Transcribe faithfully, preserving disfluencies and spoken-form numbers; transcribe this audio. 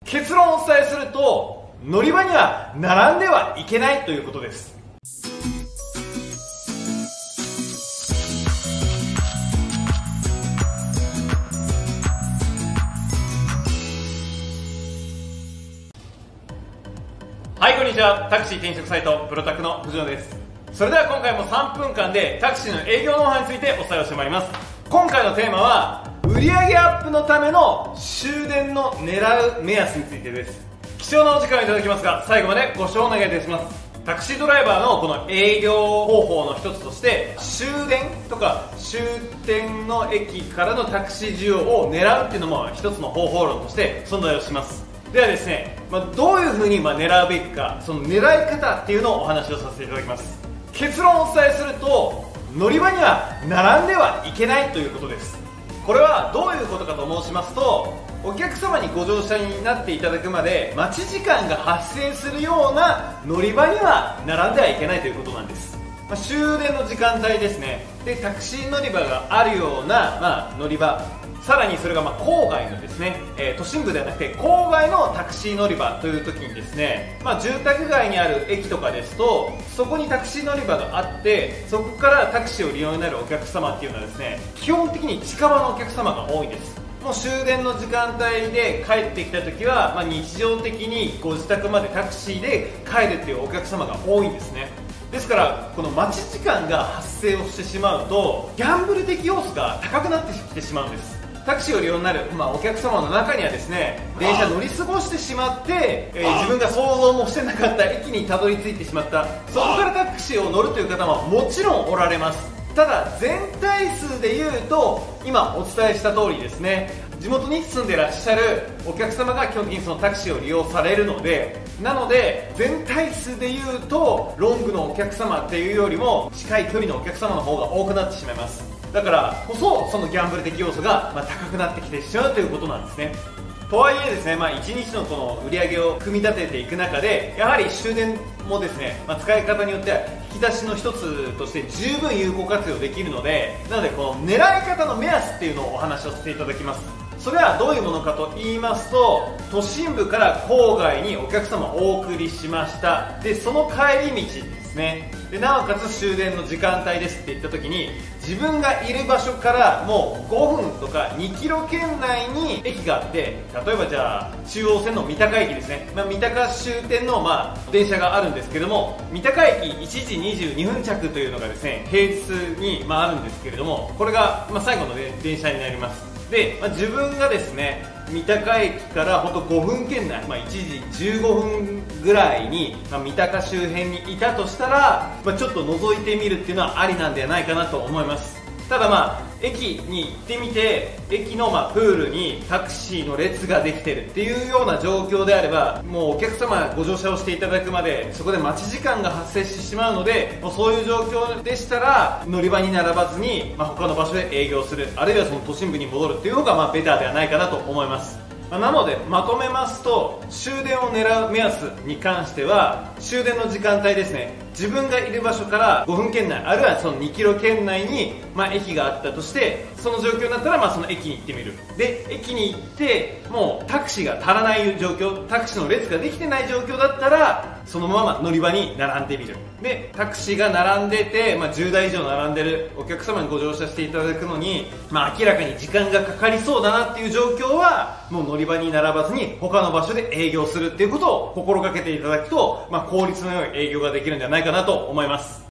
結論をお伝えすると、乗り場には並んではいけないということです。はい、こんにちは。タクシー転職サイトプロタクの藤野です。それでは今回もさんぷんかんでタクシーの営業ノウハウについてお伝えをしてまいります。今回のテーマは売上アップのための終電の狙う目安についてです。貴重なお時間をいただきますが、最後までご視聴お願いいたします。タクシードライバーのこの営業方法の一つとして終電とか終点の駅からのタクシー需要を狙うっていうのも一つの方法論として存在をします。ではですね、まあ、どういうふうにまあ狙うべきか、その狙い方っていうのをお話をさせていただきます。結論をお伝えすると、乗り場には並んではいけないということです。これはどういうことかと申しますと、お客様にご乗車になっていただくまで待ち時間が発生するような乗り場には並んではいけないということなんです。まあ、終電の時間帯ですね。で、タクシー乗り場があるような、まあ、乗り場、さらにそれがまあ郊外のですね、えー、都心部ではなくて郊外のタクシー乗り場という時にですね、まあ、住宅街にある駅とかですと、そこにタクシー乗り場があって、そこからタクシーを利用になるお客様っていうのはですね、基本的に近場のお客様が多いんです。もう終電の時間帯で帰ってきた時は、まあ、日常的にご自宅までタクシーで帰るっていうお客様が多いんですね。ですからこの待ち時間が発生をしてしまうと、ギャンブル的要素が高くなってきてしまうんです。タクシーを利用になる、まあ、お客様の中にはですね、電車乗り過ごしてしまって、えー、自分が想像もしてなかった駅にたどり着いてしまった、そこからタクシーを乗るという方ももちろんおられます。ただ全体数でいうと、今お伝えした通りですね、地元に住んでらっしゃるお客様が基本的にそのタクシーを利用されるので、なので全体数でいうとロングのお客様っていうよりも近い距離のお客様の方が多くなってしまいます。だからこそそのギャンブル的要素がまあ高くなってきてしまうということなんですね。とはいえですね、まあ、いちにちのこの売り上げを組み立てていく中で、やはり終電もですね、まあ、使い方によっては引き出しの一つとして十分有効活用できるので、なのでこの狙い方の目安っていうのをお話をさせていただきます。それはどういうものかと言いますと、都心部から郊外にお客様をお送りしました。で、その帰り道ですね。で、なおかつ終電の時間帯ですって言った時に、自分がいる場所からもうごふんとかにキロ圏内に駅があって、例えばじゃあ中央線の三鷹駅ですね、まあ、三鷹終点のまあ電車があるんですけども、三鷹駅いちじにじゅうにふん着というのがですね、平日にまああるんですけれども、これがまあ最後の電車になります。で、まあ、自分がですね、三鷹駅からほんとごふん圏内、まあ、いちじじゅうごふんぐらいに、まあ、三鷹周辺にいたとしたら、まあ、ちょっと覗いてみるっていうのはありなんではないかなと思います。ただまあ駅に行ってみて、駅のまあプールにタクシーの列ができてるっていうような状況であれば、もうお客様ご乗車をしていただくまでそこで待ち時間が発生してしまうので、もうそういう状況でしたら乗り場に並ばずに、まあ、他の場所で営業する、あるいはその都心部に戻るっていうのがまあベターではないかなと思います。なのでまとめますと、終電を狙う目安に関しては終電の時間帯ですね、自分がいる場所からごふん圏内、あるいはそのにキロ圏内に、まあ、駅があったとして、その状況になったらまあその駅に行ってみる。で、駅に行ってもうタクシーが足らない状況、タクシーの列ができてない状況だったらそのまま乗り場に並んでみる。で、タクシーが並んでて、まあ、じゅうだい以上並んでるお客様にご乗車していただくのに、まあ、明らかに時間がかかりそうだなっていう状況はもう乗り場に並ばずに他の場所で営業するっていうことを心がけていただくと、まあ、効率の良い営業ができるんじゃないかなと思います。